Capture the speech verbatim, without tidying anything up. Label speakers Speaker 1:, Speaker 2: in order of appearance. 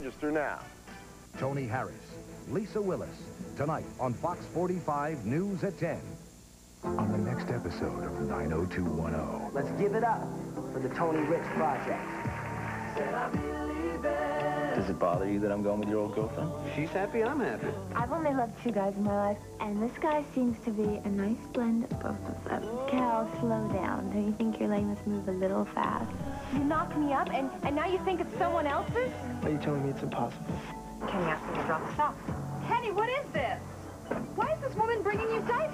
Speaker 1: Register now.
Speaker 2: Tony Harris, Lisa Willis, tonight on Fox forty-five News at ten. On the next episode of nine oh two one oh.
Speaker 3: Let's give it up for the Tony Rich Project.
Speaker 4: Does it bother you that I'm going with your old girlfriend?
Speaker 1: She's happy, I'm happy.
Speaker 5: I've only loved two guys in my life, and this guy seems to be a nice blend of both of them. Cal, slow down. Don't you think your lane must move a little fast?
Speaker 6: You knocked me up, and, and now you think it's someone else's?
Speaker 3: Are you telling me it's impossible?
Speaker 6: Kenny asked me to drop this off. Kenny, what is this? Why is this woman bringing you diapers?